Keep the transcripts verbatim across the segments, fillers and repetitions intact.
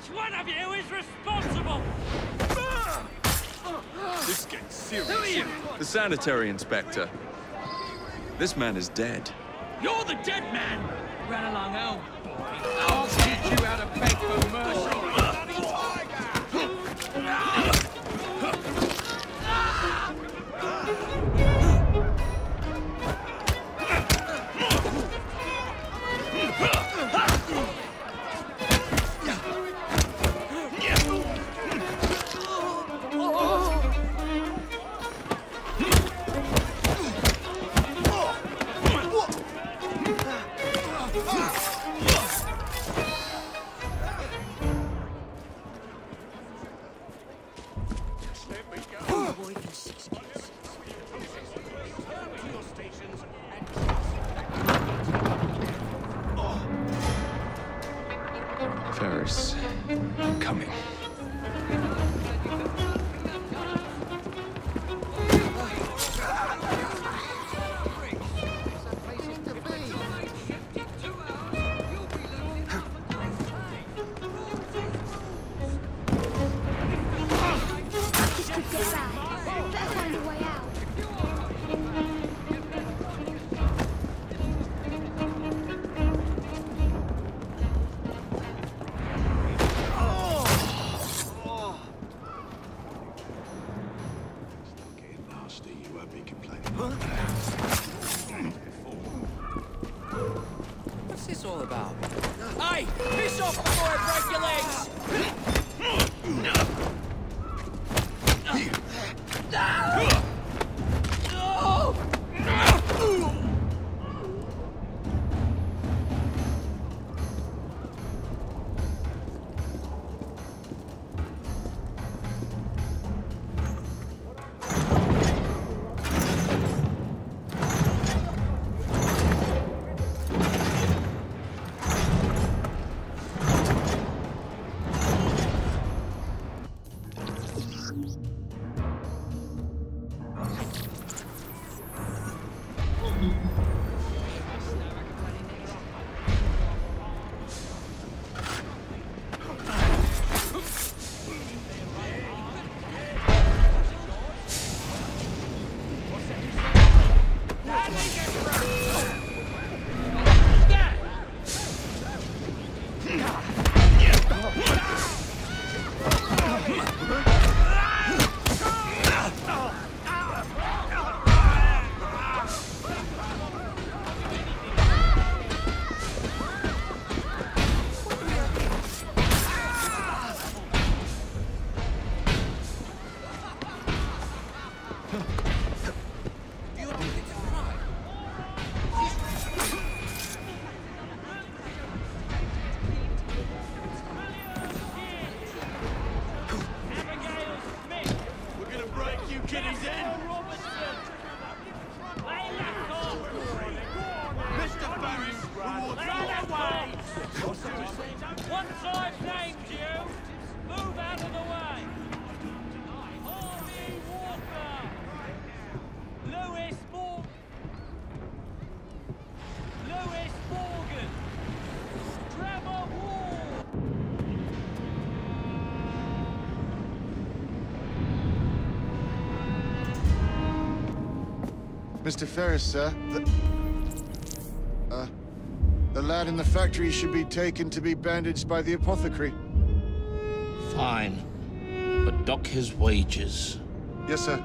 one of you is responsible? This gets serious. Who are you? The sanitary inspector. This man is dead. You're the dead man! Run along, old boy. I'll teach you how to beg for mercy. Ferris, I'm coming. What's this all about? Hey! Piss off before I break your legs! Once I've named you, move out of the way. Harvey Walker. Lewis Morgan. Lewis Morgan. Trevor Ward. Mister Ferris, sir. The... Uh... The lad in the factory should be taken to be bandaged by the apothecary. Fine. But dock his wages. Yes, sir.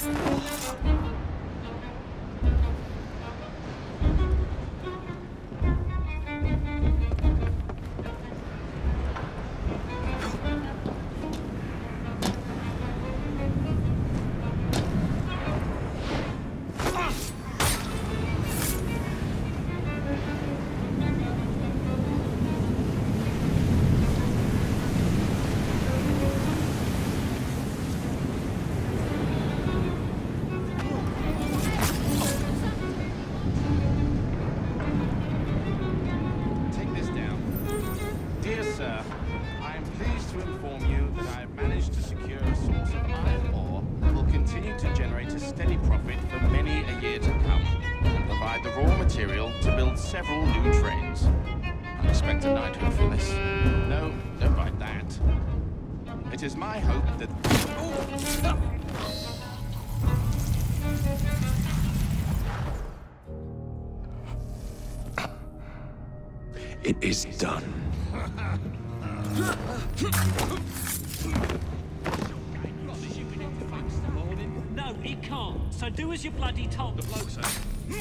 Several new trains. I expect a knighthood for this. No, don't write that. It is my hope that... It is done. No, he can't. So do as you're bloody told. The bloke said.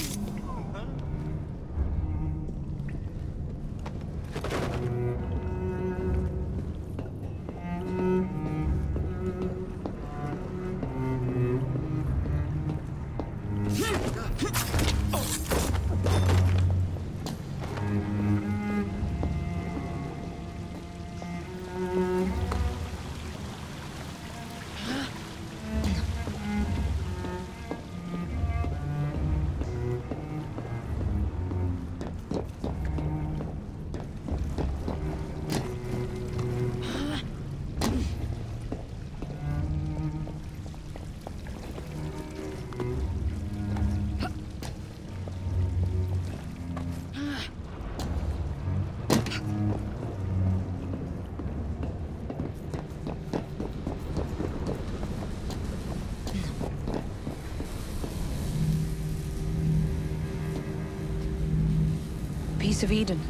Piece of Eden.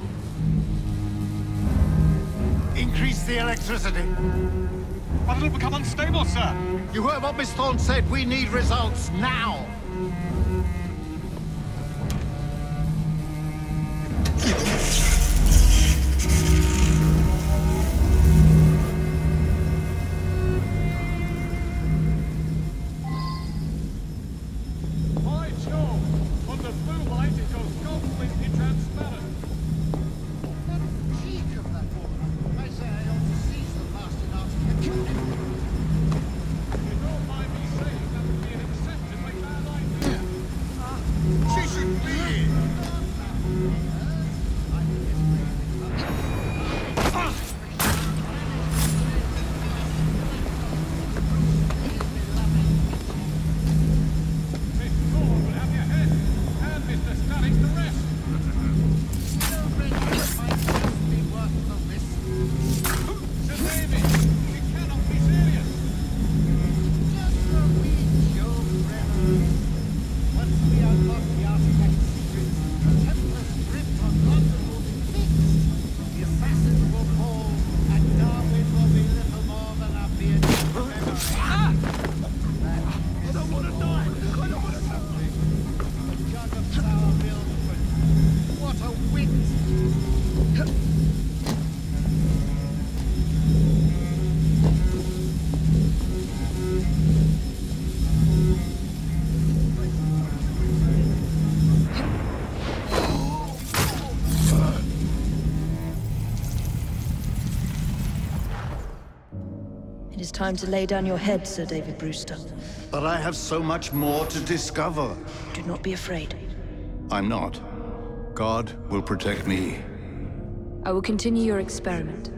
Increase the electricity. But it'll become unstable, sir. You heard what Miss Thorne said. We need results now. It is time to lay down your head, Sir David Brewster. But I have so much more to discover. Do not be afraid. I'm not. God will protect me. I will continue your experiment.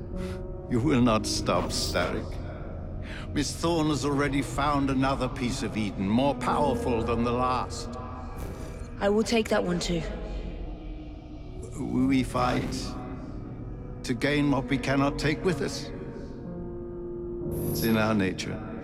You will not stop, Starrick. Miss Thorne has already found another piece of Eden, more powerful than the last. I will take that one too. We fight to gain what we cannot take with us. It's in our nature.